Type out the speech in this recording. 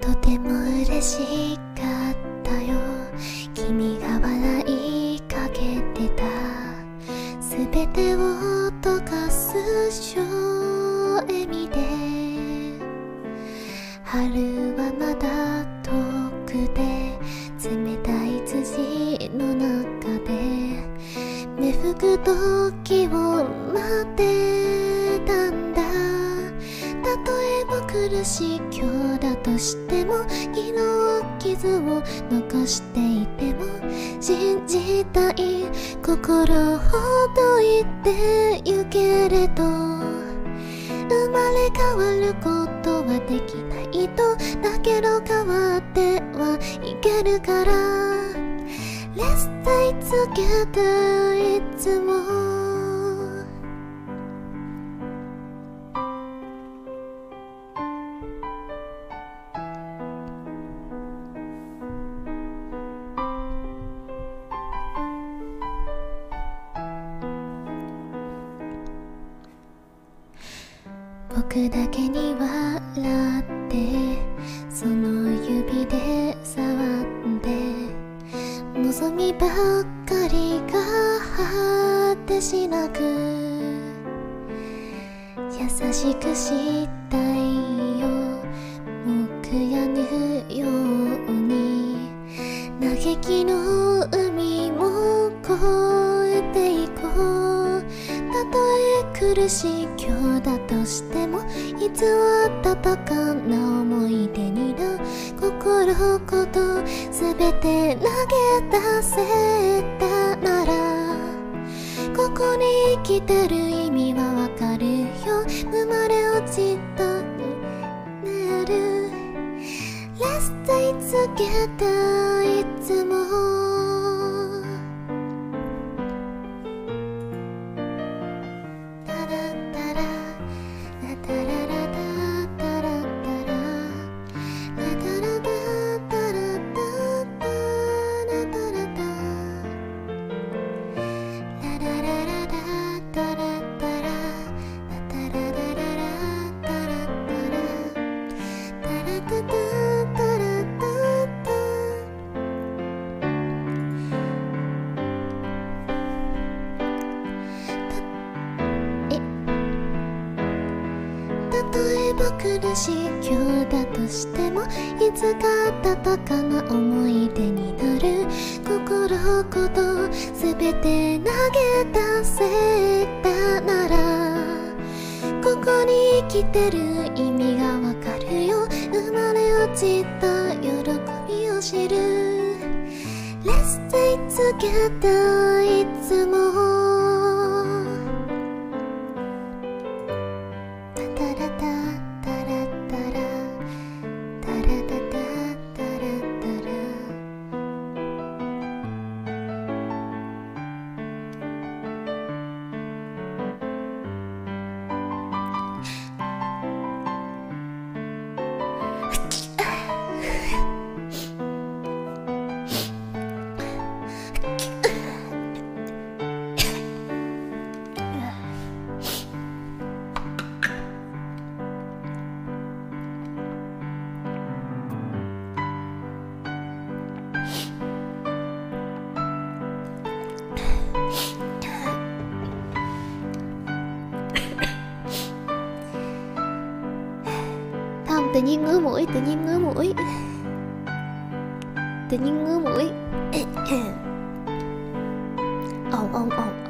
とても嬉しかったよ。君が笑いかけてた。すべてを溶かす笑みで、春はまだ遠くて冷たい土の中で芽吹く時を待ってたんだ。たとえば苦しい今日だとしても、昨日傷を残していても信じたい心ほどいてゆけれど、生まれ変わることはできないと。だけど変わってはいけるから Let's stay together いつも。僕だけに笑ってその指で触って望みばっかりが果てしなく優しくしたいよ。木やぬように嘆きの海も越えていこう。たとえ苦しい今日だとしても、いつは温かな思い出にな。心ごとすべて投げ出せたなら、ここに生きてる意味はわかるよ。生まれ落ちたねる Let's stay together いつも。例えば苦しい今日だとしても、いつか温かな思い出になる。心ごとすべて投げ出せたなら、ここに生きてる意味がわかるよ。生まれ落ちた喜びを知る Let's stay together いつも。Tự nhiên ngứa mũi, tự nhiên ngứa mũi, tự nhiên ngứa mũi. Ồn ồn ồn.